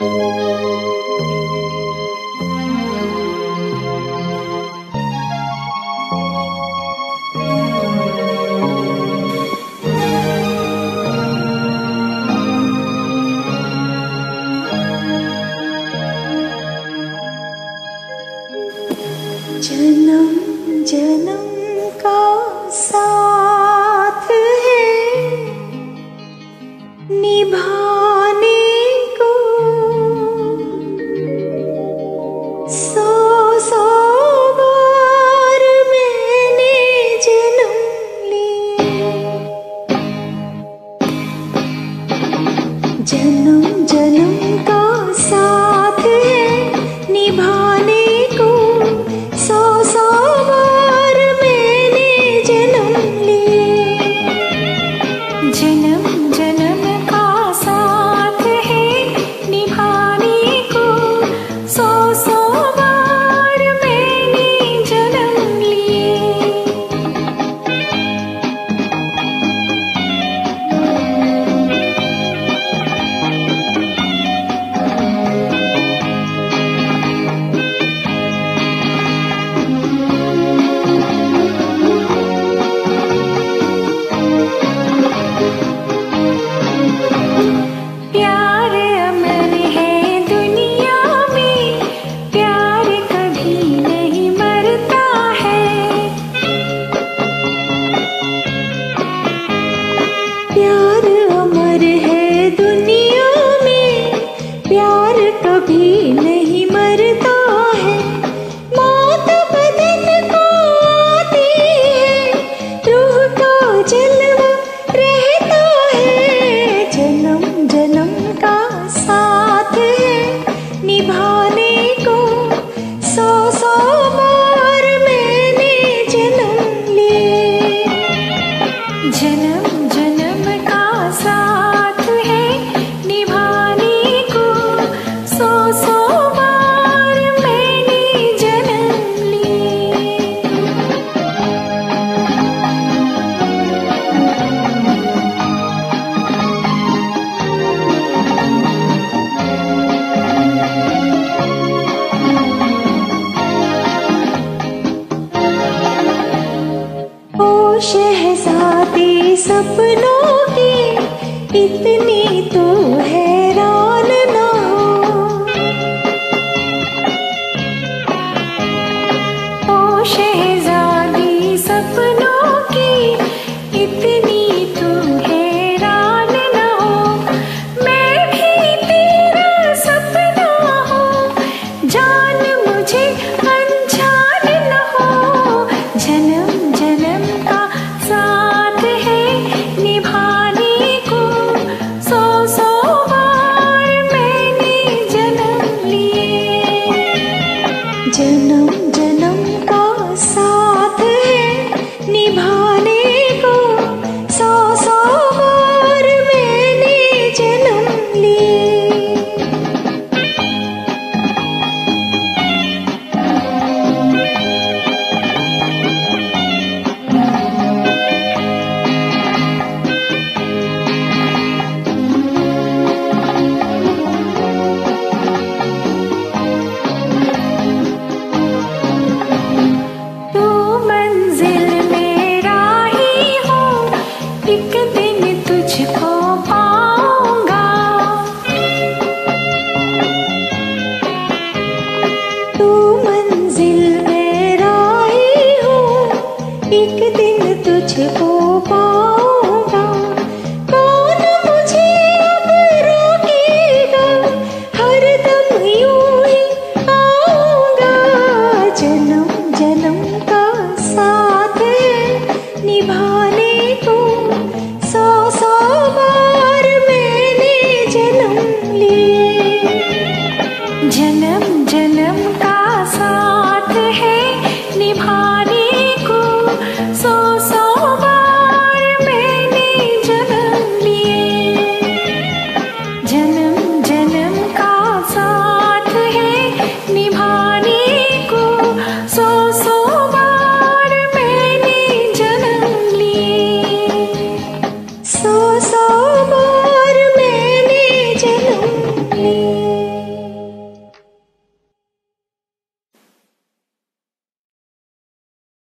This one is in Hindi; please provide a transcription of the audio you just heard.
जन्म जन्म का साथ है निभाने को, सौ सौ बार मैंने जन्म लिए। जन्म जन्म का साथ है निभाने को, सौ सौ बार मैंने जन्म लिए। जन्म जन्म का साथ है निभाने को, सौ सौ बार मैंने जन्म लिए। शहज़ादी सपनों की इतनी तो हैरान न हो। ओ शहज़ादी सपनों की इतनी तो हैरान न हो। मैं भी तेरा सपना हूँ, जान मुझे अनजान न हो। जन्म जन्म का साथ है निभाने को, सौ सौ बार मैंने जन्म लिए। जन्म जन्म का साथ है निभाने को, सौ सौ बार मैंने जन्म लिए। तुझको